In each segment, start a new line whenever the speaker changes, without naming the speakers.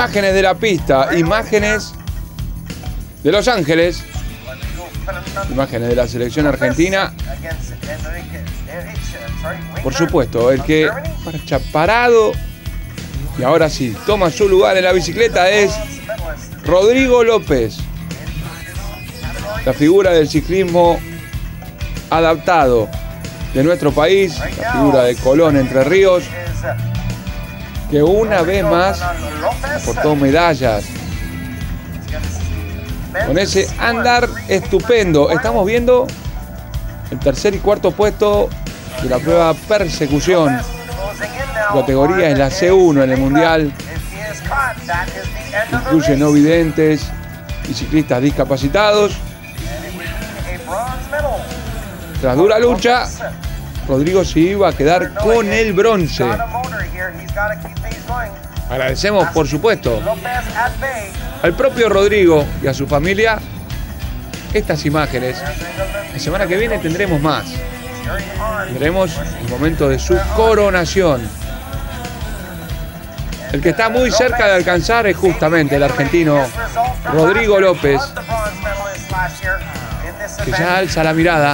Imágenes de la pista, imágenes de Los Ángeles, imágenes de la selección argentina. Por supuesto, el que marcha parado y ahora sí toma su lugar en la bicicleta es Rodrigo López, la figura del ciclismo adaptado de nuestro país, la figura de Colón, Entre Ríos, que una vez más aportó medallas con ese andar estupendo. Estamos viendo el tercer y cuarto puesto de la prueba persecución. Categoría es la C1 en el Mundial. Incluye no videntes y ciclistas discapacitados. Tras dura lucha, Rodrigo se iba a quedar con el bronce. Agradecemos, por supuesto, al propio Rodrigo y a su familia estas imágenes. La semana que viene tendremos más. Tendremos el momento de su coronación. El que está muy cerca de alcanzar es justamente el argentino Rodrigo López, que ya alza la mirada.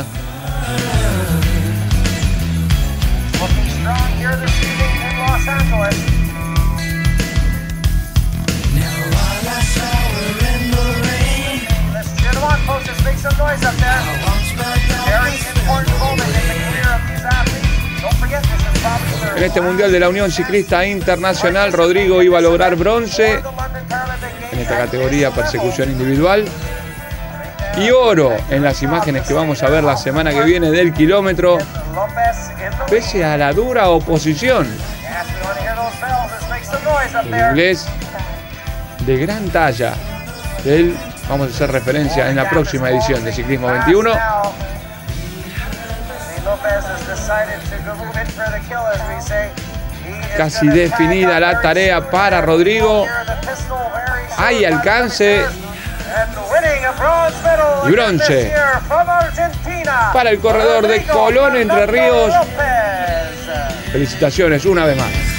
En este Mundial de la Unión Ciclista Internacional, Rodrigo iba a lograr bronce en esta categoría persecución individual y oro en las imágenes que vamos a ver la semana que viene del kilómetro, pese a la dura oposición. El inglés de gran talla. De él vamos a hacer referencia en la próxima edición de Ciclismo 21. Casi definida la tarea para Rodrigo. Hay alcance y bronce para el corredor de Colón, Entre Ríos. Felicitaciones una vez más.